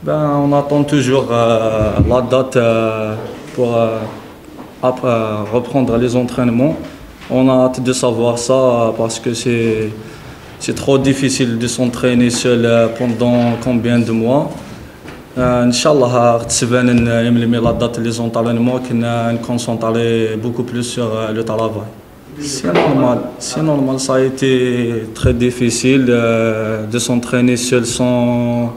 On attend toujours la date pour reprendre les entraînements. On a hâte de savoir ça parce que c'est trop difficile de s'entraîner seul pendant combien de mois. Inch'Allah, la date des entraînements, qu'on concentrer beaucoup plus sur le travail. C'est normal, ça a été très difficile de s'entraîner seul sans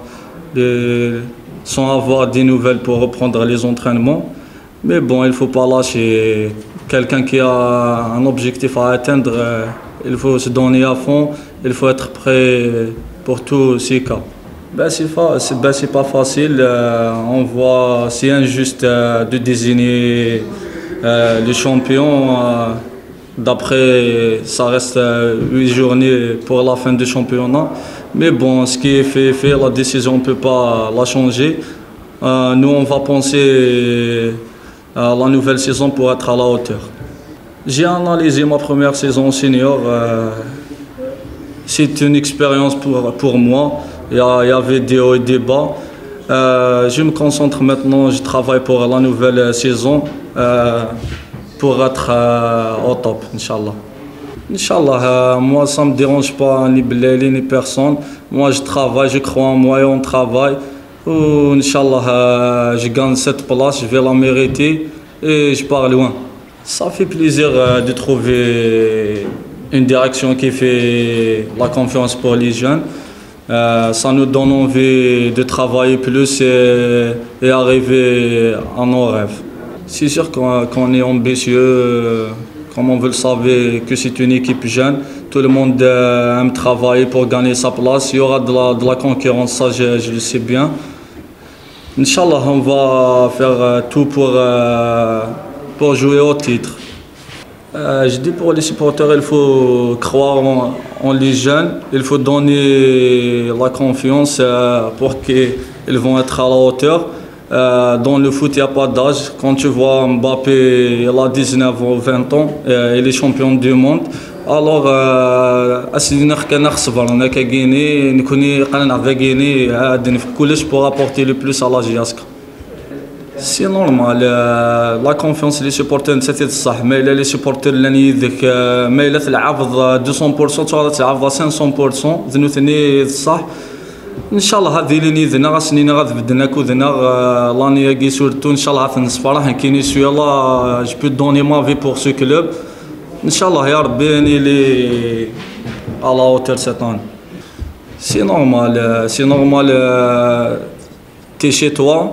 avoir des nouvelles pour reprendre les entraînements. Mais bon, il ne faut pas lâcher. Quelqu'un qui a un objectif à atteindre, il faut se donner à fond, il faut être prêt pour tous ces cas. C'est pas facile. On voit, c'est injuste de désigner le champion. D'après, ça reste 8 journées pour la fin du championnat. Mais bon, ce qui est fait, la décision, on ne peut pas la changer. Nous, on va penser à la nouvelle saison pour être à la hauteur. J'ai analysé ma première saison senior. C'est une expérience pour moi. Il y avait des hauts et des bas. Je me concentre maintenant, je travaille pour la nouvelle saison. Pour être au top, Inch'Allah. Inch'Allah, moi ça ne me dérange pas ni Belali ni personne. Moi je travaille, je crois en moi et on travaille. Inch'Allah, je gagne cette place, je vais la mériter et je pars loin. Ça fait plaisir de trouver une direction qui fait la confiance pour les jeunes. Ça nous donne envie de travailler plus et arriver à nos rêves. C'est sûr qu'on est ambitieux, comme on veut le savoir, que c'est une équipe jeune. Tout le monde aime travailler pour gagner sa place. Il y aura de la concurrence, ça je le sais bien. Inch'Allah, on va faire tout pour jouer au titre. Je dis pour les supporters, il faut croire en les jeunes. Il faut donner la confiance pour qu'ils vont être à la hauteur. Dans le foot, il n'y a pas d'âge. Quand tu vois Mbappé, il a 19 ou 20 ans, il est champion du monde. Alors, pour apporter le plus à la JASK. C'est normal, la confiance des supporters c'est ça. Mais les supporters mais ils تلعب 200% تلعب 500% ذنوثني صح. ان شاء الله هذه اللي نيذنا غاسنينا غادبدنا كودنا لاني كي سورتو ان شاء الله غتنصف راح كاينين شويه لا جو بو دوني ما في بور سو كلوب ان شاء الله يا ربي اني لي على اوتر سيتان. سي نورمال تي شي توا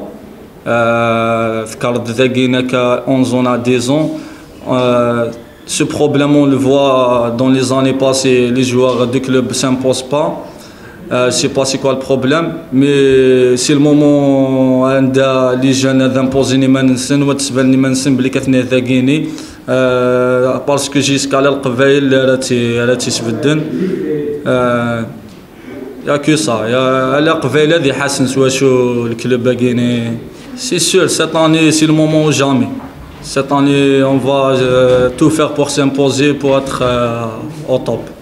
ذكرت ذاكينا ك 11 ans à 10 ans. Ce problème on le voit dans les années passées, les joueurs de club ne s'imposent pas. Je ne sais pas c'est quoi le problème, mais c'est le moment عند les jeunes d'imposer ما ننسن وتسبلني ما ننسن بلي كثني ذاكيني باسكو جيسكا على القبائل راه تيسبدن يا كو صا يا على قبائل هذه حاسن واشو الكلوب باقيني. C'est sûr, cette année c'est le moment ou jamais. Cette année on va tout faire pour s'imposer pour être au top.